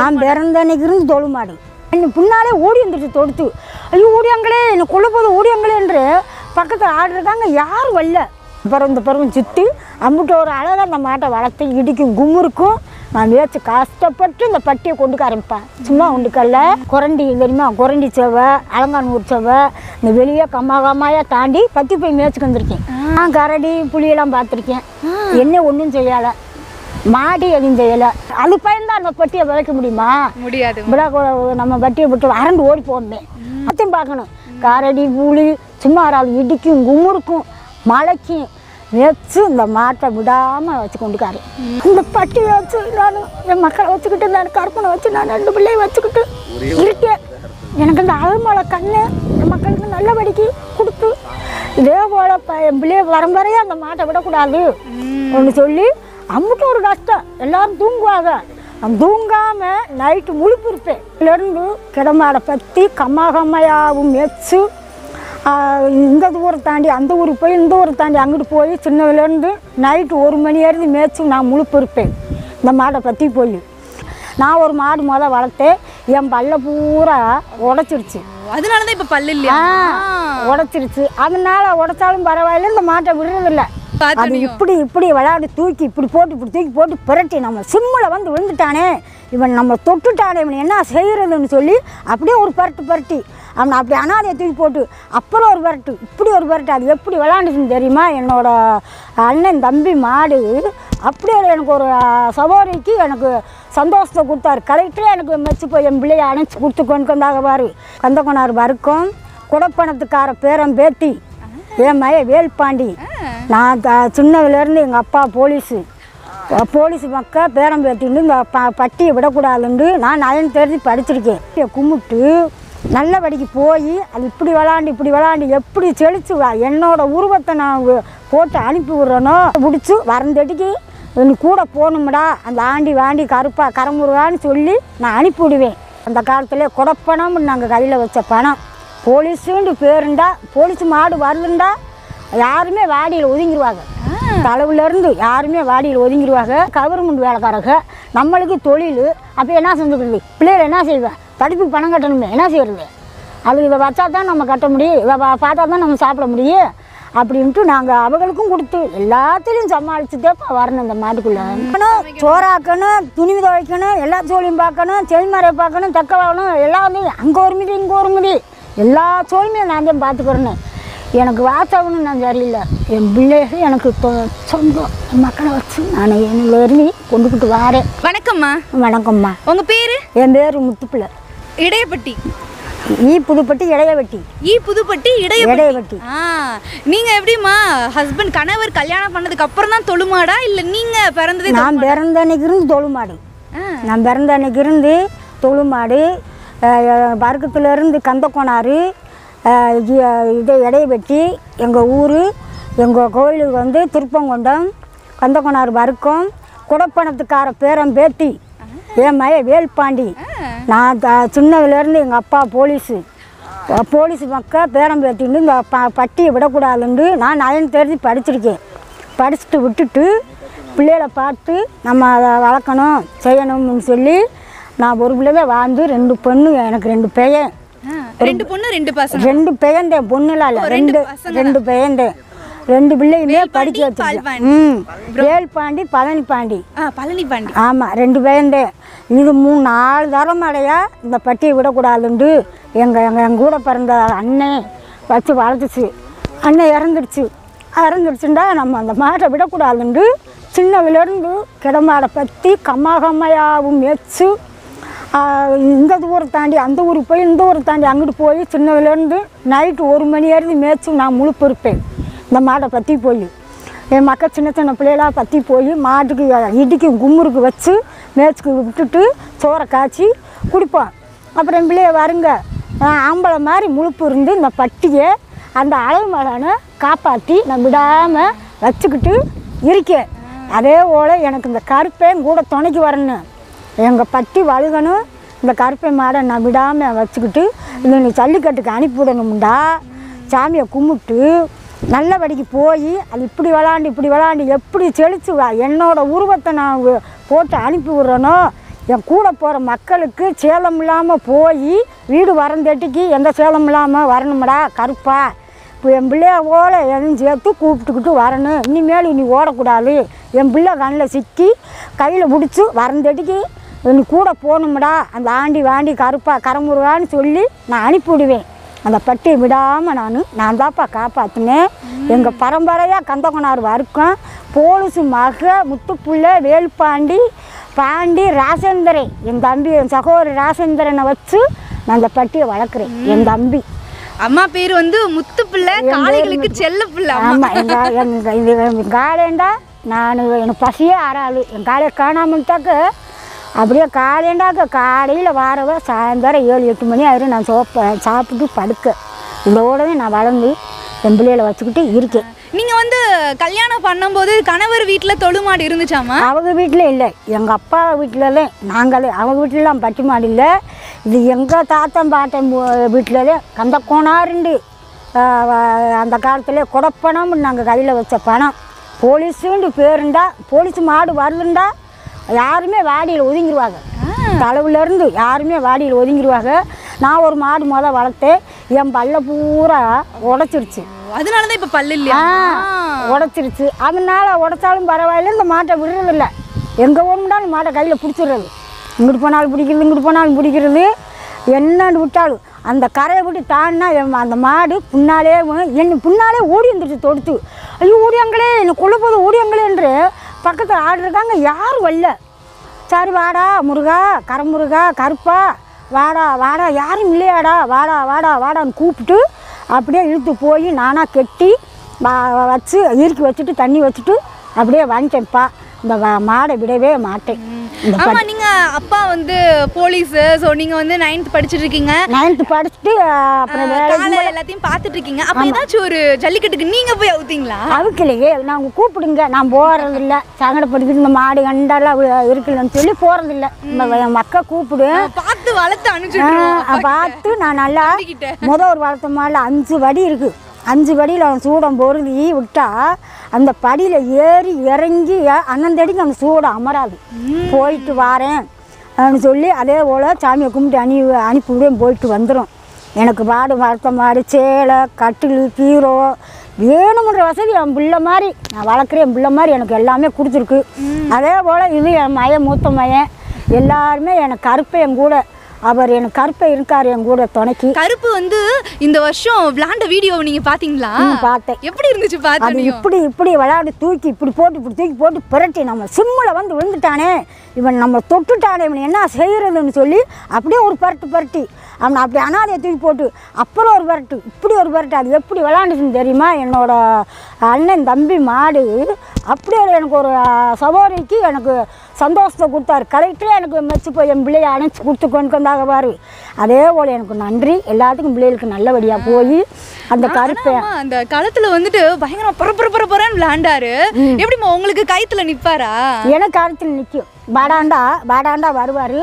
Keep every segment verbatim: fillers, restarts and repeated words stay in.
நான் பிறந்தன்னைக்கு இருந்து தொழு மாடு என்ன பின்னாலே ஓடி வந்துட்டு தொடுத்து ஐயோ ஓடியாங்களே என்னை கொல்ல போது ஓடியாங்களே என்று பக்கத்தில் ஆடுறதாங்க யாரும் வரல. அப்புறம் இந்த பருவம் சுற்றி அம்பிட்டு ஒரு அழகாக அந்த மாட்டை வளர்த்து இடிக்கும் கும்முருக்கும் நான் வேச்சு கஷ்டப்பட்டு இந்த பட்டியை கொண்டுக்க ஆரம்பிப்பேன். சும்மா உண்டுக்கல்ல குரண்டி தெரியுமா, குரண்டி செவை அலங்கானூர் செவை இந்த வெளியே கம்மா கம்மாயாக தாண்டி பத்தி போய் மேய்ச்சிக்கு வந்திருக்கேன். நான் கரடி புளியெல்லாம் பார்த்துருக்கேன். என்ன ஒன்றும் செய்யலை, மாடி எதுவும் செய்யலை. அது பயந்தா அந்த பட்டியை விளைக்க முடியுமா? முடியாது. நம்ம பட்டியை விட்டு அரண்டு ஓடி போகணும். அத்தையும் பார்க்கணும். கரடி புளி சும்மா வராது இடிக்கும் கும்முருக்கும் மழைக்கும் வச்சு இந்த மாட்டை விடாமல் வச்சு கொண்டுக்காரு. இந்த பட்டியை வச்சு நான் என் மக்களை வச்சுக்கிட்டு நான் கற்பனை வச்சு நான் ரெண்டு பிள்ளையும் வச்சுக்கிட்டு இருக்கேன். எனக்கு இந்த அழுமலை கண்ணு என் மக்களுக்கு நல்லபடிக்கு கொடுத்து இதே போல் என் பிள்ளைய வரம்பறையே அந்த மாட்டை விடக்கூடாது ஒன்று சொல்லி அம்பிட்டு ஒரு கஷ்டம். எல்லாரும் தூங்குவாங்க, நான் தூங்காமல் நைட்டு முழுப்பு இருப்பேன். இதுலேருந்து கிடமாடை பற்றி கம்மா கம்மையாகவும் வச்சு இந்த ஊரை தாண்டி அந்த ஊருக்கு போய் இந்த ஊரை தாண்டி அங்கிட்டு போய் சின்னதுலேருந்து நைட்டு ஒரு மணி ஏறி மேய்ச்சி நான் முழுப்பு இருப்பேன் இந்த மாடை பற்றி போய். நான் ஒரு மாடு மொதல் வளர்த்தேன், என் பல்ல பூரா உடச்சிருச்சு. அதனால தான் இப்போ பல்லு இல்லையா? உடச்சிருச்சு. அதனால உடச்சாலும் பரவாயில்ல, இந்த மாட்டை விடுறதில்லை. அது இப்படி இப்படி விளையாடி தூக்கி இப்படி போட்டு இப்படி தூக்கி போட்டு பிரட்டி நம்ம சிம்மில் வந்து விழுந்துட்டானே, இவன் நம்ம தொட்டுட்டானே, இவன் என்ன செய்கிறதுன்னு சொல்லி அப்படியே ஒரு பரட்டு பரட்டி அவனை அப்படி அனாதையை தூக்கி போட்டு அப்புறம் ஒரு பரட்டு இப்படி ஒரு பரட்டு. அது எப்படி விளாண்டுச்சுன்னு தெரியுமா? என்னோட அண்ணன் தம்பி மாடு அப்படியே எனக்கு ஒரு சகோதரிக்கு எனக்கு சந்தோஷத்தை கொடுத்தாரு. கலெக்டரே எனக்கு மெச்சு போய் என் பிள்ளையை அணைச்சி கொடுத்து கொண்டு வந்தாக பாரு. கந்தகோனார் வரைக்கும் குடப்பணத்துக்கார பேரன் பேத்தி என் மய வேல்பாண்டி. நான் சின்னதுலேருந்து எங்கள் அப்பா போலீஸு போலீஸ் மக்கள் பேரம் பேத்தின்னு இந்த ப பட்டியை விடக்கூடாதுன்னு நான் நயன் தெரிஞ்சு படிச்சிருக்கேன். கும்பிட்டு நல்லபடிக்கு போய் அது இப்படி விளாண்டு இப்படி விளாண்டு எப்படி செழிச்சு என்னோட உருவத்தை நான் போட்டு அனுப்பி விட்றேனோ பிடிச்சி வரந்தடிக்கு எனக்கு கூட போகணும்டா அந்த ஆண்டி வாண்டி கருப்பா கரமுருகான்னு சொல்லி நான் அனுப்பி விடுவேன். அந்த காலத்தில் குடப்பணம்னு நாங்கள் கையில் வச்ச பணம். போலீஸுன்னு பேருண்டா போலீஸ் மாடு வருதுண்டா யாருமே வாடியில் ஒதுங்கிடுவாங்க. தலைவுலேருந்து யாருமே வாடியில் ஒதுங்கிடுவாங்க. கவர்மெண்ட் வேலைக்காரங்க நம்மளுக்கு தொழில். அப்போ என்ன செஞ்சுக்கிறது? பிள்ளைகள் என்ன செய்வேன்? படிப்புக்கு பணம் கட்டணுமே, என்ன செய்கிறது? அது இதை வச்சா தான் நம்ம கட்ட முடியும், இதை பார்த்தா தான் நம்ம சாப்பிட முடியும் அப்படின்ட்டு நாங்கள் அவங்களுக்கும் கொடுத்து எல்லாத்துலேயும் சமாளிச்சுட்டேப்பா வரணும். இந்த மாட்டுக்குள்ளே சோறாக்கணும், துணி துவைக்கணும், எல்லா சோழியும் பார்க்கணும், செல்மறையை பார்க்கணும், தக்க வாங்கணும், எல்லாமே அங்கே ஒரு மிதி இங்கே ஒரு மிதி எல்லா சோழியுமே நான் தான் பார்த்துக்கிறேன்னு. எனக்கு வாசவனும் நான் சரியில்லை. என் பிள்ளைகள் எனக்கு சொந்தம் மக்களை வச்சு நான் என்னி கொண்டுக்கிட்டு வாரேன். வணக்கம்மா. வணக்கம்மா. உங்கள் பேர்? என் பேர் முத்துப்பிள்ளை. இடையப்பட்டி. ஈ புதுப்பட்டி இடையவட்டி. ஈ புதுப்பட்டி இடையவட்டி. ஆ நீங்கள் எப்படிம்மா ஹஸ்பண்ட் கணவர் கல்யாணம் பண்ணதுக்கு அப்புறம் தான் தொழுமாடா இல்லை நீங்கள் பிறந்தது? நான் பிறந்த அன்னைக்கு இருந்து தொழு மாடு. நான் பிறந்த அன்னைக்கு இருந்து தொழு மாடு. வர்க்கத்துலேருந்து கந்தக்கோனாறு இது இடையவட்டி எங்கள் ஊர். எங்கள் கோயிலுக்கு வந்து திருப்பங்குன்றம் கந்தக்கோனாறு வர்க்கம். குடப்பணத்துக்கார பேரன் பேத்தி என் மய வேல்பாண்டி. நான் சின்னதுலேருந்து எங்கள் அப்பா போலீஸு போலீஸ் மக்கள் பேரம் பேத்தின்னு இந்த ப பட்டியை விடக்கூடாதுன்னு நான் நயன் தெரிஞ்சு படிச்சிருக்கேன். படிச்சுட்டு விட்டுட்டு பிள்ளைகளை பார்த்து நம்ம அதை வளர்க்கணும் செய்யணும்னு சொல்லி நான் ஒரு பிள்ளைவே வாழ்ந்து ரெண்டு பொண்ணு எனக்கு ரெண்டு பையன். ரெண்டு பொண்ணு ரெண்டு பசங்க. ரெண்டு பையன்தேன், பொண்ணுலாம் இல்லை, ரெண்டு ரெண்டு பையன்தேன். ரெண்டு பிள்ளையுமே படிக்க வச்சுருக்கேன். ம் வேல்பாண்டி பழனி பாண்டி. பழனி பாண்டி. ஆமாம், ரெண்டு பையன்தேன். இது மூணு நாலு தரமடையாக இந்த பட்டியை விடக்கூடாதுண்டு எங்கள் எங்கள் எங்கள் கூட பிறந்த அண்ணன் வச்சு வளர்த்துச்சு. அண்ணன் இறந்துடுச்சு. இறந்துடுச்சுண்டா நம்ம அந்த மாட்டை விடக்கூடாதுண்டு சின்னவிலேருந்து கிடமாடை பற்றி கம்மா கம்மையாகவும் வச்சு இந்த ஊரை தாண்டி அந்த ஊருக்கு போய் இந்த ஊரை தாண்டி அங்கிட்டு போய் சின்னதுலேருந்து நைட்டு ஒரு மணி ஏறி மேய்ச்சி நான் முழுப்பு இருப்பேன் இந்த மாடை பற்றி போய். என் மக்கள் சின்ன சின்ன பிள்ளைகளாக பற்றி போய் மாட்டுக்கு இடிக்கும் கும்முருக்கு வச்சு மேய்ச்சிக்கு விட்டுட்டு சோறை காய்ச்சி குடிப்போம். அப்புறம் என் பிள்ளைய வருங்க ஆம்பளை மாதிரி முழுப்பு இருந்து இந்த பட்டியை அந்த அளவு மகனை காப்பாற்றி நான் விடாமல் வச்சுக்கிட்டு இருக்கேன். அதே போல் எனக்கு இந்த கருப்பையும் கூட துணைக்கு வரணும். எங்கள் பட்டி வழுகணும். இந்த கருப்பை மாடை நான் விடாமல் வச்சுக்கிட்டு இல்லை நீ ஜல்லிக்கட்டுக்கு அனுப்பிவிடணும்டா சாமியை கும்பிட்டு நல்லபடிக்கு போய் அது இப்படி விளாண்டு இப்படி விளாண்டு எப்படி செழிச்சு என்னோடய உருவத்தை நான் போட்டு அனுப்பி விட்றனோ என் கூட போகிற மக்களுக்கு சேதம் இல்லாமல் போய் வீடு வரந்தட்டிக்கு எந்த சேதம் இல்லாமல் வரணும்டா கருப்பா. இப்போ என் பிள்ளைய போல எதுவும் சேர்த்து கூப்பிட்டுக்கிட்டு வரணும். இனிமேல் நீ ஓடக்கூடாது. என் பிள்ளை கண்ணில் சிக்கி கையில் பிடிச்சி வரந்தட்டிக்கு நீ கூட போகணும்டா. அந்த ஆண்டி வாண்டி கருப்பா கரமுருகான்னு சொல்லி நான் அனுப்பிவிடுவேன். அந்த பட்டியை விடாமல் நான் நான் தான்ப்பா காப்பாற்றினேன். எங்கள் பரம்பரையாக கந்தகோனார் வர்க்கம் போலீஸு மக முத்துப்புள்ள வேல்பாண்டி பாண்டி ராசேந்திரன் என் தம்பி என் சகோதரி ராசேந்திரனை வச்சு நான் அந்த பட்டியை வளர்க்குறேன். என் தம்பி அம்மா பேர் வந்து முத்துப்பிள்ளை, காளைகளுக்கு செல்ல பிள்ளை. ஆமாம். எங்கள் எங்கள் இது காலேண்டா நான் எனக்கு பசியே ஆறாது. என் காலையை காணாமட்டாக்க அப்படியே காலேண்டாக்க காலையில் வாரவ சாயந்தரம் ஏழு எட்டு மணி ஆயிரம் நான் சோப்ப சாப்பிட்டு படுக்க. இதோடவே நான் வளர்ந்து என் பிள்ளைகளை வச்சுக்கிட்டு இருக்கேன். நீங்கள் வந்து கல்யாணம் பண்ணும்போது கணவர் வீட்டில் தொழுமாடு இருந்துச்சாமா? அவங்க வீட்டில் இல்லை, எங்கள் அப்பா வீட்டிலதான். நாங்களே அவங்க வீட்டிலலாம் பட்டி மாடு இல்லை. இது எங்கள் தாத்தன் பாட்டன் வீட்டிலதே கந்தக்கோனாருண்டு அந்த காலத்தில் கொடப்பணம்னு நாங்கள் கையில் வச்ச பணம். போலீஸுண்டு பேருண்டா போலீஸ் மாடு வருதுண்டா யாருமே வாடியில் ஒதுங்கிடுவாங்க. தலைவுலேருந்து யாருமே வாடியில் ஒதுங்கிடுவாங்க. நான் ஒரு மாடு முதல் வளர்த்தேன். என் பல்ல பூரா உடச்சிருச்சு. அதனால தான் இப்போ பல்லு இல்லையா? உடச்சிருச்சு. அதனால உடச்சாலும் பரவாயில்ல, இந்த மாட்டை விடுறதில்ல. எங்கே ஓடும்டாலும் மாட்டை கையில் பிடிச்சிடுறது. இங்கிட்டு போனாலும் பிடிக்கிறது, இங்கிட்டு போனாலும் பிடிக்கிறது. என்னன்னு விட்டாலும் அந்த கரையை விட்டு தாண்டினா அந்த மாடு பின்னாலே என்ன பின்னாலே ஓடி வந்துருச்சு தொடுத்து. ஐயோ ஓடியாங்களே என்னை கொழுப்பது ஓடியாங்களேன்று பக்கத்தில் ஆடுறாங்க. யாரும் வரல. சரி வாடா முருகா கரமுருகா கருப்பா வாடா வாடா யாரும் இல்லையாடா வாடா வாடா வாடான்னு கூப்பிட்டு அப்படியே இழுத்து போய் நானாக கெட்டி வச்சு இறுக்கி வச்சுட்டு தண்ணி வச்சுட்டு அப்படியே வாங்கிட்டேன்ப்பா. இந்த மாடை விடவே மாட்டேன். ஆமாம், நீங்கள் அப்பா வந்து போலீஸு, ஸோ நீங்கள் வந்து நைன்த் படிச்சுட்டு இருக்கீங்க. நைன்த்து படிச்சுட்டு அப்புறம் வேலை எல்லாத்தையும் பார்த்துட்டு இருக்கீங்க. அப்போ ஏதாச்சும் ஒரு ஜல்லிக்கட்டுக்கு நீங்கள் போய் அவுத்தீங்களா? அவுக்கலையே. நாங்கள் கூப்பிடுங்க, நான் போகிறதில்ல. சங்கடப்படுத்திட்டு இந்த மாடு கண்டெல்லாம் இருக்குல்லன்னு சொல்லி போகிறதில்ல. என் மக்கள் கூப்பிடு பார்த்து வளர்த்து அனுப்பிச்சு பார்த்து நான் நல்லா முதல் ஒரு வளர்த்த மாடில் அஞ்சு வடி இருக்குது. அஞ்சு படியில் அவன் சூடம் பொருதி விட்டா அந்த படியில் ஏறி இறங்கி அண்ணந்தடிக்கு அந்த சூடம் அமராது. போயிட்டு வாரேன் அப்படின்னு சொல்லி அதே போல் சாமியை கும்பிட்டு அனி அனுப்பிவிடேன் போயிட்டு வந்துடும். எனக்கு மாடு வளர்த்த மாடு சேலை கட்டில் பீரோ வேணுமுன்ற வசதி என் பிள்ளை மாதிரி நான் வளர்க்குறேன். என் பிள்ளை மாதிரி எனக்கு எல்லாமே கொடுத்துருக்கு. அதே போல் இது என் மயன் மூத்த மயன் எல்லாருமே எனக்கு கருப்பை என் கூட அவர் எனக்கு கருப்பை இருக்கார் என் கூட துணைக்கு. கருப்பு வந்து இந்த வருஷம் விளையாண்ட வீடியோ நீங்க பாத்தீங்களா? பார்த்தேன். எப்படி இருந்துச்சு? பார்த்தேன். இப்படி இப்படி விளையாடி தூக்கி இப்படி போட்டு இப்படி தூக்கி போட்டு பிரட்டி நம்ம சிம்மில் வந்து விழுந்துட்டானே இவன் நம்ம தொட்டுட்டானே இவன் என்ன செய்யறதுன்னு சொல்லி அப்படியே ஒரு பரட்டு பரட்டி அவனை அப்படி அனாதையை தூக்கி போட்டு அப்புறம் ஒரு பரட்டு இப்படி ஒரு பரட்டு. அது எப்படி விளையாண்டுச்சுன்னு தெரியுமா? என்னோட அண்ணன் தம்பி மாடு அப்படியே எனக்கு ஒரு சகோதரிக்கு எனக்கு சந்தோஷத்தை கொடுத்தாரு. கரெக்டாக எனக்கு மெச்சு போய் என் பிள்ளையை அணைச்சி கொடுத்து கொண்டு வந்தாக பாரு. அதே போல் எனக்கு நன்றி. எல்லாத்துக்கும் பிள்ளைகளுக்கு நல்லபடியாக போய் அந்த கருப்பை அந்த காலத்தில் வந்துட்டு பயங்கரமாக பரப்புற பரப்புறன்னு விளையாண்டாரு. எப்படிமா உங்களுக்கு கயிற்றுல நிற்பாரா? எனக்கு கருத்தில் நிற்கும். பாடாண்டா பாடாண்டா வருவார்.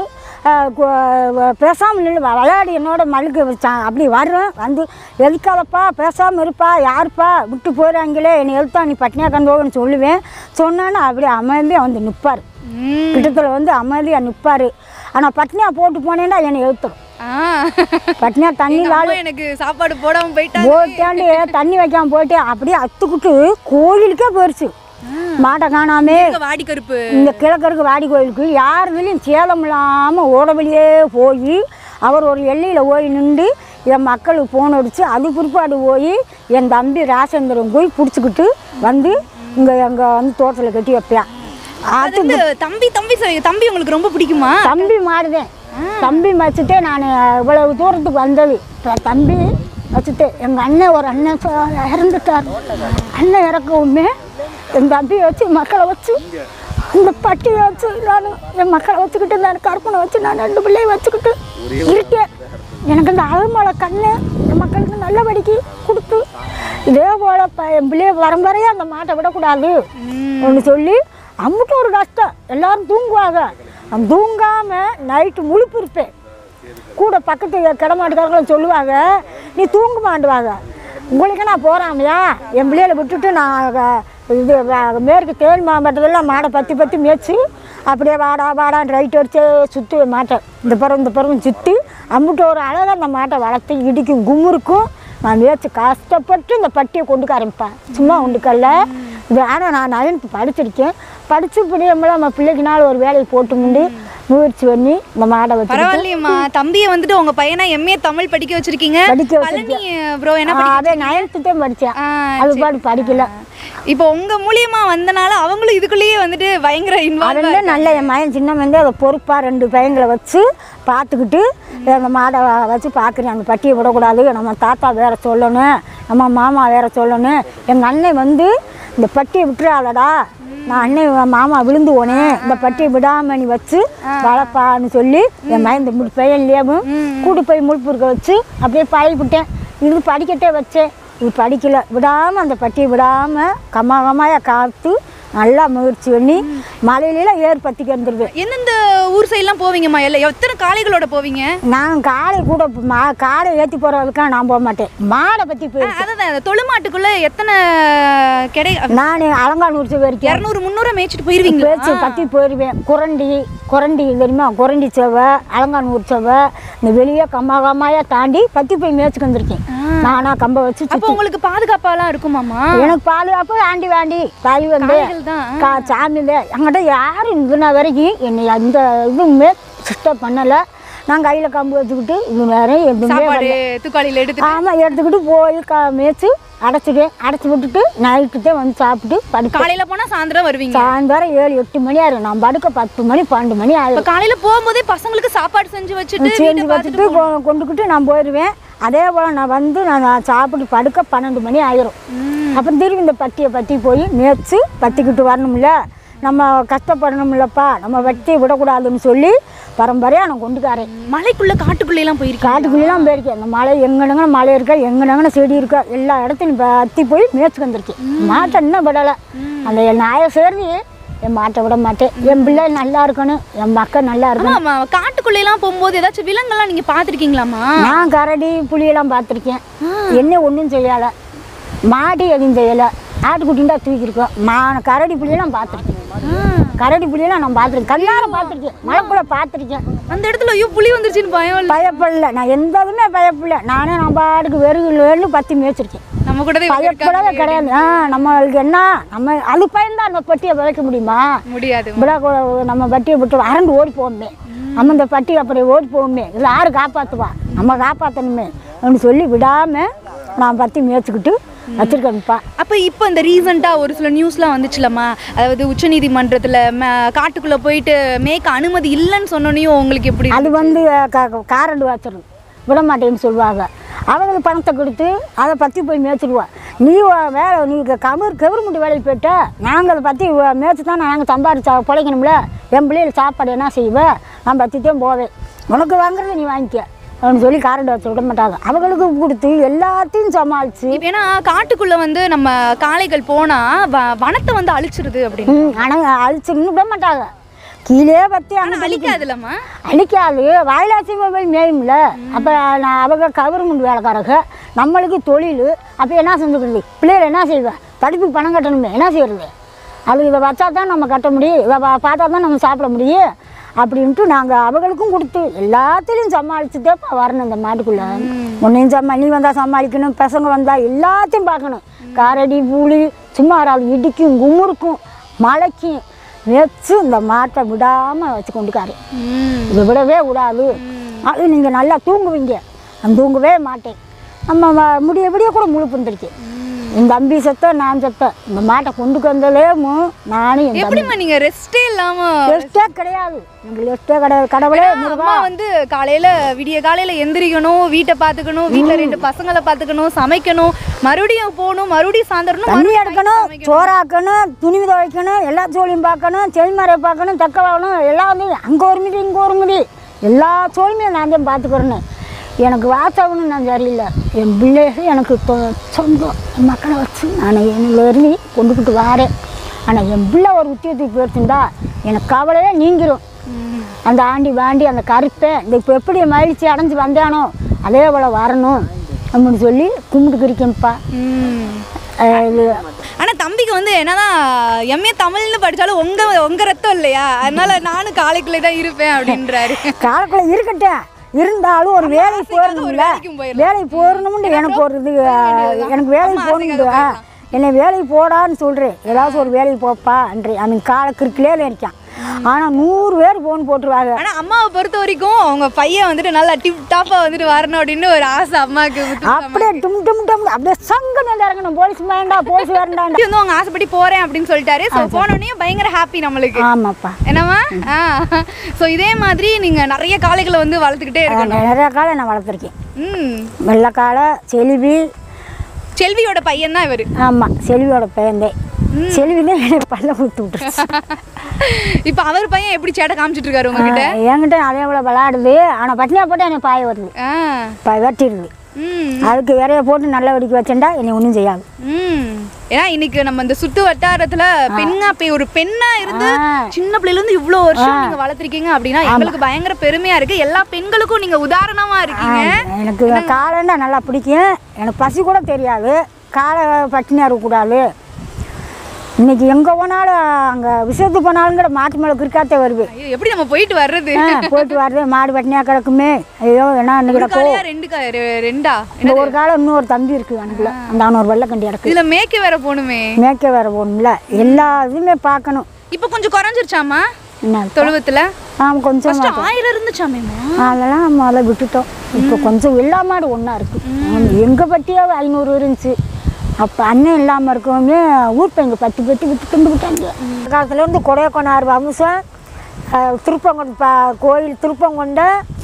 பேசாமல் நின்று விளையாடி என்னோட மழுக்கு வச்சான். அப்படி வர்றேன் வந்து எதுக்காதப்பா பேசாமல் இருப்பா யாருப்பா விட்டு போயிடாங்களே என்னை எழுத்தா நீ பட்னியாக கண்டோன்னு சொல்லுவேன். சொன்னான்னு அப்படியே அமைதியாக வந்து நிற்பார். கிட்டத்தில் வந்து அமைதியாக நிற்பார். ஆனால் பட்னியாக போட்டு போனேன்னா என்னை எழுத்துடும். பட்னியா தண்ணி எனக்கு சாப்பாடு போடாமல் போயிட்டா போயிட்டாண்டு தண்ணி வைக்காமல் போயிட்டு அப்படியே அத்துக்கிட்டு கோயிலுக்கே போயிடுச்சு. மாட்டை காணாமே வாடி கருப்பு இந்த கிழக்கருக்கு வாடி கோயிலுக்கு யாருலையும் சேதம் இல்லாமல் ஓடவழியே போய் அவர் ஒரு எல்லையில் போய் நின்று என் மக்களுக்கு ஃபோன் அடித்து அது பிற்பாடு போய் என் தம்பி ராசேந்திரன் போய் பிடிச்சிக்கிட்டு வந்து இங்கே எங்கள் வந்து தோட்டத்தில் கட்டி வைப்பேன். அது தம்பி தம்பி தம்பி உங்களுக்கு ரொம்ப பிடிக்குமா? தம்பி மாடுதேன். தம்பி வச்சுட்டே நான் இவ்வளவு தூரத்துக்கு வந்தது. தம்பி வச்சுட்டு எங்கள் அண்ணன் ஒரு அண்ணன் இறந்துட்டார். அண்ணன் இறக்கவுமே என் தம்பியை வச்சு மக்களை வச்சு அந்த பட்டியை வச்சு நான் என் மக்களை வச்சுக்கிட்டு நான் கற்பனை வச்சு நான் ரெண்டு பிள்ளையை வச்சுக்கிட்டு இருக்கேன். எனக்கு அந்த அழுமலை கண்ணு என் மக்களுக்கு நல்லபடிக்கு கொடுத்து இதே போல் என் பிள்ளைய வரம்பறையே அந்த மாட்டை விடக்கூடாது ஒன்று சொல்லி அம்முட்டு ஒரு கஷ்டம். எல்லோரும் தூங்குவாங்க. அந்த தூங்காமல் நைட்டு முழுப்பு இருப்பேன். கூட பக்கத்து கிடமாட்டுக்காரங்களும் சொல்லுவாங்க நீ தூங்க மாட்டுவாங்க உங்களுக்கு நான் போகிறாமையா என் பிள்ளைகளை விட்டுட்டு நான் இது மேற்கு தேனி மாவட்டத்தில் மாடை பற்றி பற்றி மேய்ச்சி அப்படியே வாடா வாடான்னு ரைட் அடிச்சு சுற்றி மாட்டேன் இந்த பருவம் இந்த பருவம் சுற்றி அம்பிட்டு ஒரு அழகாக அந்த மாட்டை வளர்த்து இடிக்கும் கும்முருக்கும் நான் மேய்ச்சி கஷ்டப்பட்டு இந்த பட்டியை கொண்டுக்க ஆரம்பிப்பேன் சும்மா கொண்டுக்கல்ல இது ஆனால் நான் நயனுக்கு படிச்சிருக்கேன் படித்து இப்படி நம்ம பிள்ளைக்குனால ஒரு வேலையை போட்டு முடி முயற்சி பண்ணி இந்த மாடை வச்சு பரவாயில்லையம்மா தம்பியை வந்துட்டு உங்க பையனா எம்ஏ தமிழ் படிக்க வச்சிருக்கீங்க படிக்க வச்சிருக்கேன் ப்ரோ என்ன அதே நயனத்துதான் படித்தேன் அது பாட்டு படிக்கல இப்போ உங்க மூலியமா வந்தனால அவங்களும் இதுக்குள்ளேயே வந்துட்டு பயங்கர இன்வால்வ் அவன் நல்ல என் மகன் சின்ன வந்து அதை பொறுப்பாக ரெண்டு பையங்களை வச்சு பார்த்துக்கிட்டு அந்த மாடை வச்சு பார்க்குறேன் அந்த பட்டியை விடக்கூடாது நம்ம தாத்தா வேற சொல்லணும் நம்ம மாமா வேற சொல்லணும் எங்கள் அண்ணன் வந்து இந்த பட்டியை விட்டுறாளடா நான் அண்ணன் மாமா விழுந்து போனேன் இந்த பட்டியை விடாம நீ வச்சு வளர்ப்பான்னு சொல்லி என் மகன் இந்த முடி பையன்லேயும் கூட்டு போய் முழுப்புருக்க வச்சு அப்படியே பழகிவிட்டேன் இது படிக்கட்டே வச்சேன் இது படிக்கலை விடாமல் அந்த பட்டியை விடாமல் கம்மா கம்மாயாக காத்து நல்லா முயற்சி பண்ணி மலையிலாம் ஏறு பற்றிக்கு வந்துடுவேன். எந்தெந்த ஊர் சைட்லாம் போவீங்கம்மா? இல்லை எத்தனை காளைகளோட போவீங்க? நான் காளை கூட மா காளை ஏற்றி போகிறதுக்காக நான் போக மாட்டேன், மாடை பற்றி போய் அதான் தொழுமாட்டுக்குள்ளே எத்தனை கிடை நான் அலங்காநூறு வரைக்கும் இரநூறு முந்நூறு மேய்ச்சிட்டு போயிடுவீங்க. பேச்சு பற்றி போயிடுவேன். குரண்டி குரண்டி தெரியுமா, குரண்டி செவ்வை அலங்காநூறு செவ்வை இந்த வெளியே கம்மா கம்மாயாக தாண்டி பற்றி போய் மேய்ச்சிக்கு வந்திருக்கேன். நானா கம்ப வச்சு. அப்போ உங்களுக்கு பாதுகாப்பாலாம் இருக்குமாம்மா? எனக்கு பாதுகாப்பு ஆண்டி வாண்டி தாய் வந்து கா சாமியில் என்கிட்ட யாரும் இதுனா வரைக்கும் என்னை அந்த இதுவுமே சிஸ்டர் பண்ணலை. நான் கையில் கம்பு வச்சுக்கிட்டு இது வேற எதுவுமே துக்காளியில் எடுத்து ஆமாம் எடுத்துக்கிட்டு போய் க மேய்ச்சி அடைச்சிட்டேன். அடைச்சி விட்டுட்டு நைட்டுதே வந்து சாப்பிட்டு படுக்க. காலையில் போனால் சாயந்தரம் வருவீங்க? சாயந்தரம் ஏழு எட்டு மணி ஆயிரும். நான் படுக்க பத்து மணி பன்னெண்டு மணி ஆயிரும். காலையில் போகும்போதே பசங்களுக்கு சாப்பாடு செஞ்சு வச்சுட்டு செஞ்சு வச்சுட்டு கொண்டுக்கிட்டு நான் போயிடுவேன். அதே போல் நான் வந்து நான் சாப்பிட்டு படுக்க பன்னெண்டு மணி ஆயிரும். அப்புறம் திரும்பி இந்த பட்டியை பற்றி போய் மேய்ச்சி பற்றிக்கிட்டு வரணும்ல, நம்ம கஷ்டப்படணும்லப்பா, நம்ம வட்டியை விடக்கூடாதுன்னு சொல்லி பரம்பரையாக நான் கொண்டுக்காரேன். மலைக்குள்ளே காட்டுக்குள்ளேலாம் போயிருக்கேன். காட்டுக்குள்ளேலாம் போயிருக்கேன். அந்த மலை எங்கனங்க மலை இருக்கா எங்கனங்கன செடி இருக்கா எல்லா இடத்துலையும் பற்றி போய் மேய்ச்சி வந்திருக்கேன். மாட்டை இன்னும் விடலை. அந்த நாயை சேர்ந்து என் மாட்டை விட மாட்டேன். என் பிள்ளை நல்லா இருக்கணும், என் மக்கள் நல்லா இருக்கணும். காட்டுக்குள்ளேலாம் போகும்போது ஏதாச்சும் விலங்கெல்லாம் நீங்கள் பார்த்துருக்கீங்களாம்மா? நான் கரடி புளியெல்லாம் பார்த்துருக்கேன். என்ன ஒன்றும் செய்யலை, மாடி எதுவும் செய்யலை, ஆட்டுக்குட்டின் தான் தூக்கியிருக்கோம். மா கரடி புளியெல்லாம் பார்த்துருக்கேன். கரடி புளியெல்லாம் நான் பார்த்துருக்கேன், கல்லாரம் பார்த்துருக்கேன், மலைக்குள்ள பார்த்துருக்கேன். அந்த இடத்துல ஐயோ புளி வந்துருச்சுன்னு பயம் பயப்படல. நான் எந்த இதுவுமே பயப்படல. நானே நம்ம பாட்டுக்கு வெறும் பற்றி மேய்ச்சிருக்கேன். நம்ம கூட பயப்படவே கிடையாது. ஆ நம்மளுக்கு என்ன நம்ம அது பயந்தா அந்த பட்டியை விளைக்க முடியுமா? முடியாது. விட நம்ம பட்டியை விட்டு அரண்டு ஓடி போவோமே, நம்ம இந்த பட்டி அப்படி ஓடி போவோமே, இல்லை யாரு காப்பாற்றுவா, நம்ம காப்பாற்றணுமே அப்படின்னு சொல்லி விடாமல் நான் பற்றி மேய்ச்சிக்கிட்டு வச்சிருக்கேன்ப்பா. அப்போ இப்போ இந்த ரீசெண்டாக ஒரு சில நியூஸ்லாம் வந்துச்சுலம்மா, அதாவது உச்சநீதிமன்றத்தில் காட்டுக்குள்ளே போயிட்டு மேய்க்க அனுமதி இல்லைன்னு சொன்னோன்னையும் உங்களுக்கு எப்படி? அது வந்து காரண்டு வச்சிடும் விட மாட்டேன்னு சொல்லுவாங்க. அவங்களுக்கு பணத்தை கொடுத்து அதை பற்றி போய் மேய்ச்சிடுவோம். நீ வேலை நீ கவர் கவர்மெண்ட் வேலைக்கு போயிட்ட, நாங்கள் அதை பற்றி மேய்ச்சி தான் நாங்கள் சம்பாதிச்சா பிழைக்கணும்ல. என் பிள்ளைகள் சாப்பாடு என்ன செய்வேன், நான் பற்றி தான் போவேன். உனக்கு வாங்குறத நீ வாங்கிக்க அப்படின்னு சொல்லி காரண்ட் வச்சு விட மாட்டாங்க. அவங்களுக்கு கொடுத்து எல்லாத்தையும் சமாளிச்சு. ஏன்னா காட்டுக்குள்ளே வந்து நம்ம காளைகள் போனால் வ வனத்தை வந்து அழிச்சிருது அப்படின்னு. ஆனால் அழிச்சுன்னு விட மாட்டாங்க. கீழே பற்றி ஆனால் அழிக்காதுல்லம்மா, அழிக்காது. வாயிலாசி மொபைல் மேயும்ல. அப்போ நான் அவங்க கவர்மெண்ட் வேலைக்காரங்க, நம்மளுக்கு தொழில். அப்போ என்ன செஞ்சுக்கிறது, பிள்ளைகள் என்ன செய்வேன், படிப்பு பணம் கட்டணுமே, என்ன செய்யறது? அது இதை வச்சா தான் நம்ம கட்ட முடியும், இதை பார்த்தா தான் நம்ம சாப்பிட முடியும் அப்படின்ட்டு நாங்கள் அவங்களுக்கும் கொடுத்து எல்லாத்துலேயும் சமாளிச்சுட்டே வரணும். இந்த மாட்டுக்குள்ளே ஒன்றையும் சமா நீ வந்தால் சமாளிக்கணும், பசங்க வந்தால் எல்லாத்தையும் பார்க்கணும். காரடி பூலி சும்மா வராது, இடிக்கும் குமுறுக்கும் மலைக்கும் வச்சு இந்த மாட்டை விடாமல் வச்சு கொண்டுக்காரு. இதை விடவே விடாது. அது நீங்கள் நல்லா தூங்குவீங்க, நான் தூங்கவே மாட்டேன். நம்ம முடிய விடிய கூட முழு வந்துருக்கேன். என் தம்பி செத்த நான் செத்த இந்த மாட்டை கொண்டு வந்தலேமு நானும். எப்படிம்மா நீங்க ரெஸ்டே இல்லாம? ரெஸ்டே கிடையாது, எங்களுக்கு ரெஸ்டே கிடையாது. கடவுளே அம்மா வந்து காலையில விடிய காலையில எந்திரிக்கணும், வீட்டை பார்த்துக்கணும், வீட்டில் ரெண்டு பசங்களை பார்த்துக்கணும், சமைக்கணும், மறுபடியும் போகணும், மறுபடியும் சாயந்தரம் தண்ணி எடுக்கணும், சோறாக்கணும், துணி துவைக்கணும், எல்லா சோழியும் பார்க்கணும், செடிமறையை பார்க்கணும், தக்க வாங்கணும், எல்லாம் வந்து அங்கே ஒரு மிதி இங்கே ஒரு மிதி எல்லா சோழியுமே நான் தான் பார்த்துக்கிறேன்னு. எனக்கு வாசகம்னு நான் சரியில்லை. என் பிள்ளைகள் எனக்கு சொந்தம், என் மக்களை வச்சு நான் என்னிலேருந்து கொண்டுக்கிட்டு வரேன். ஆனால் என் பிள்ளை ஒரு உத்தியோகத்துக்கு போயிருந்தா எனக்கு கவலையே நீங்கிரும். அந்த ஆண்டி வாண்டி அந்த கருப்பை இந்த இப்போ எப்படி மகிழ்ச்சி அடைஞ்சு வந்தானோ அதே போல் வரணும் அப்படின்னு சொல்லி கும்பிட்டு இருக்கேன்ப்பா. ஆனால் தம்பி தம்பிக்கு வந்து என்னதான் எம்ஏ தமிழ்னு படிச்சாலும் உங்க உங்க ரத்தம் இல்லையா, அதனால நானும் காலேக்குள்ளே தான் இருப்பேன் அப்படின்றாரு. காலேக்குள்ள இருக்கட்டேன், இருந்தாலும் ஒரு வேலை போறணும்ல, வேலை போறணும்னு எனக்கு ஒரு இது, எனக்கு வேலை போகணும், என்னை வேலைக்கு போடான்னு சொல்கிறேன். ஏதாச்சும் ஒரு வேலைக்கு போப்பா அன்றே அவன் காலை கிறுக்கிலே இருக்கான். ஆனால் நூறு பேர் ஃபோன் போட்டுருவாங்க. ஆனால் அம்மாவை பொறுத்த வரைக்கும் அவங்க பையன் வந்துட்டு நல்லா டிப் டாப்பாக வந்துட்டு வரணும் அப்படின்னு ஒரு ஆசை அம்மாவுக்கு. அப்படியே டும் டும் டும் அப்படியே சங்க நல்லா இறங்கணும், போலீஸ் வேண்டா போலீஸ் வேண்டாம் வந்து அவங்க ஆசைப்படி போகிறேன் அப்படின்னு சொல்லிட்டாரு. ஸோ போனோடனே பயங்கர ஹாப்பி நம்மளுக்கு. ஆமாப்பா. என்னம்மா? ஆ ஸோ இதே மாதிரி நீங்கள் நிறைய காளைகளை வந்து வளர்த்துக்கிட்டே இருக்கீங்க. நிறைய காளை நான் வளர்த்துருக்கேன். ம் வெள்ளைக்காளை, செல்வி. செல்வியோட பையன் தான் இவர். ஆமாம், செல்வியோட பையன்தே. செல்விலே பல்ல கொடுத்து விட்டுருச்சு. இப்போ அவர் பையன் எப்படி சேட்டை காமிச்சிட்டு இருக்காரு உங்ககிட்ட? என்கிட்ட அதே போல விளையாடுது. ஆனால் பட்டினியா போட்டு என்னை பாய வருது, வெட்டிடுது. அதுக்கு வேறைய போட்டு நல்ல வெடிக்க வச்சுட்டா என்னை ஒன்றும் செய்யாது. ஏன்னா இன்னைக்கு நம்ம இந்த சுத்து வட்டாரத்துல பெண்ணா போய் ஒரு பெண்ணா இருந்து சின்ன பிள்ளைல இருந்து இவ்வளவு வருஷம் நீங்க வளர்த்திருக்கீங்க அப்படின்னா எங்களுக்கு பயங்கர பெருமையா இருக்கு. எல்லா பெண்களுக்கும் நீங்க உதாரணமா இருக்கீங்க. எனக்கு காலைன்னா நல்லா பிடிக்கும். எனக்கு பசி கூட தெரியாது. காலை பட்டினியா இருக்கக்கூடாது. இன்னைக்கு எங்கே போனாலும் அங்கே விஷயத்துக்கு போனாலும் கூட மாட்டு மேலே கிற்காத்தே வருது. எப்படி நம்ம போயிட்டு வர்றது? போயிட்டு வர்றது மாடு பட்டினியாக கிடக்குமே. ஐயோ என்ன கிடக்கோ ரெண்டு ரெண்டா இந்த ஒரு காலம் இன்னொரு தம்பி இருக்குது எனக்குள்ள. அந்த அவன் ஒரு வெள்ளைக்கண்டி கிடக்கு. இதில் மேய்க்க வேற போகணுமே. மேய்க்க வேற போகணும்ல, எல்லா இதுவுமே பார்க்கணும். இப்போ கொஞ்சம் குறைஞ்சிருச்சாமா என்ன தொழுவத்தில்? ஆமாம், கொஞ்சம் ஆயிரம் இருந்துச்சாமே. அதெல்லாம் முதல்ல விட்டுட்டோம். இப்போ கொஞ்சம் எல்லா மாடு ஒன்றா இருக்குது. எங்கள் பட்டியாவே ஐநூறு இருந்துச்சு. அப்போ அண்ணன் இல்லாமல் இருக்கவங்க ஊர் பையங்க பத்து பத்து விட்டு துண்டு விட்டாங்க. அந்த காலத்துலேருந்து கொடையக்கோனார் வம்சம், திருப்பங்கொண்ட ப கோயில் திருப்பங்கொண்ட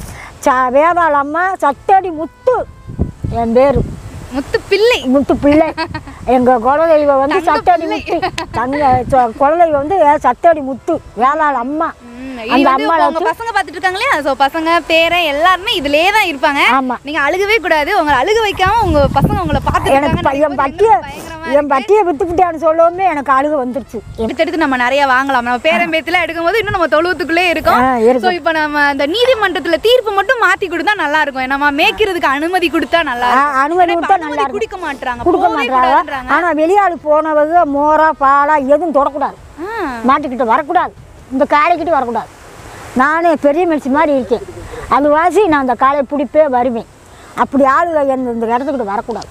ச வேதாள அம்மா சத்தடி முத்து என் பேர். முத்து பிள்ளை. முத்து பிள்ளை. எங்கள் குலதெய்வம் வந்து சத்தடி முத்து. தங்க குலதெய்வம் வந்து சத்தடி முத்து வேதாள அம்மா. அந்த அம்மா பசங்க பாத்துட்டு இருக்காங்களே, சோ பசங்க பேரை எல்லாருமே இதுலயே தான் இருப்பாங்க. நீங்க அழுகவே கூடாது. உங்களை அழுக வைக்காம உங்க பசங்க உங்களை பார்த்து எனக்கு என் பட்டிய என் பட்டியை வித்துக்கிட்டான்னு சொல்லவுமே எனக்கு அழுக வந்துருச்சு. எடுத்து நம்ம நிறைய வாங்கலாம். நம்ம பேரன் பேத்துல எடுக்கும்போது இன்னும் நம்ம தொழுவத்துக்குள்ளே இருக்கும். ஸோ இப்போ நம்ம அந்த நீதிமன்றத்துல தீர்ப்பு மட்டும் மாத்தி கொடுத்தா நல்லா இருக்கும். நம்ம மேய்க்கிறதுக்கு அனுமதி கொடுத்தா நல்லா இருக்கும். அனுமதி கொடுத்தா நல்லா குடிக்க மாட்டாங்க கொடுக்க மாட்டாங்க. ஆனா வெளியாளு போனவங்க மோரா பாலா எதுவும் தொடக்கூடாது, மாட்டுக்கிட்ட வரக்கூடாது, இந்த காளைக்கிட்ட வரக்கூடாது. நானே பெரிய மனுஷன் மாதிரி இருக்கேன். அது வாசி நான் அந்த காளையை பிடிப்பே வருவேன். அப்படி ஆளுக இந்த இடத்துக்கிட்ட வரக்கூடாது.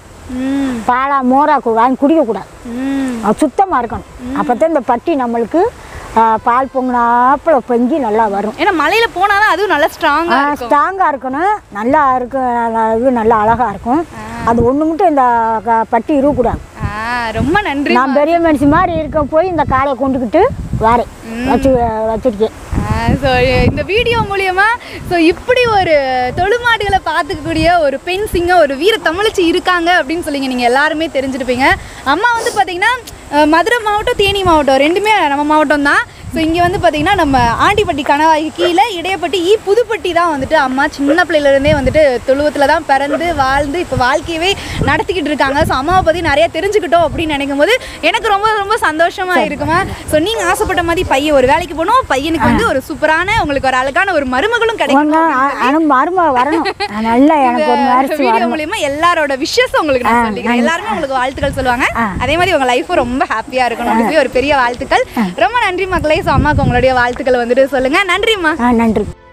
பாலா மோரா வாங்கி குடிக்கக்கூடாது. அது சுத்தமாக இருக்கணும். அப்போ தான் இந்த பட்டி நம்மளுக்கு பால் பொங்கினாப்புல பொங்கி நல்லா வரும். ஏன்னா மலையில் போனாலும் அதுவும் நல்லா ஸ்ட்ராங்காக ஸ்ட்ராங்காக இருக்கணும். நல்லா இருக்கும், இது நல்லா அழகாக இருக்கும். அது ஒன்று மட்டும் இந்த பட்டி இருக்கக்கூடாது. ரொம்ப நன்றி. நான் பெரிய மனுஷன் மாதிரி இருக்க போய் இந்த காளையை கொண்டுக்கிட்டு வரேன், வச்சு வச்சுருக்கேன். ஸோ இந்த வீடியோ மூலியமா ஸோ இப்படி ஒரு தொழுமாடுகளை பார்த்துக்கக்கூடிய ஒரு பெண் சிங்கம், ஒரு வீர தமிழச்சி இருக்காங்க அப்படின்னு சொல்லிங்க நீங்கள் எல்லாருமே தெரிஞ்சிருப்பீங்க. அம்மா வந்து பார்த்தீங்கன்னா மதுரை மாவட்டம், தேனி மாவட்டம் ரெண்டுமே நம்ம மாவட்டம் தான். ஸோ இங்கே வந்து பார்த்தீங்கன்னா நம்ம ஆண்டிப்பட்டி கணவாய்க்கு கீழே இடையப்பட்டி ஈ புதுப்பட்டி தான் வந்துட்டு அம்மா சின்ன பிள்ளையிலேருந்தே வந்துட்டு தொழுவத்தில் தான் பிறந்து வாழ்ந்து இப்போ வாழ்க்கையவே நடத்திக்கிட்டு இருக்காங்க. ஸோ அம்மாவை பற்றி நிறைய தெரிஞ்சுக்கிட்டோம் அப்படின்னு நினைக்கும் போது எனக்கு ரொம்ப ரொம்ப சந்தோஷமாக இருக்குமா. ஸோ நீங்கள் ஆசைப்பட்ட மாதிரி பையன் ஒரு வேலைக்கு போகணும், பையனுக்கு வந்து ஒரு சூப்பரான உங்களுக்கு ஒரு அழகான ஒரு மருமகளும் கிடைக்கும். வீடியோ மூலியமா எல்லாரோட விஷஸ் உங்களுக்கு நான் சொல்லிக்கிறேன். எல்லாருமே உங்களுக்கு வாழ்த்துக்கள் சொல்லுவாங்க. அதே மாதிரி உங்க லைஃப் ரொம்ப ஹாப்பியா இருக்கணும், ஒரு பெரிய வாழ்த்துக்கள். ரொம்ப நன்றி மக்களே. ஸோ அம்மாவுக்கு உங்களுடைய வாழ்த்துக்களை வந்துட்டு சொல்லுங்க. நன்றிம்மா. நன்றி.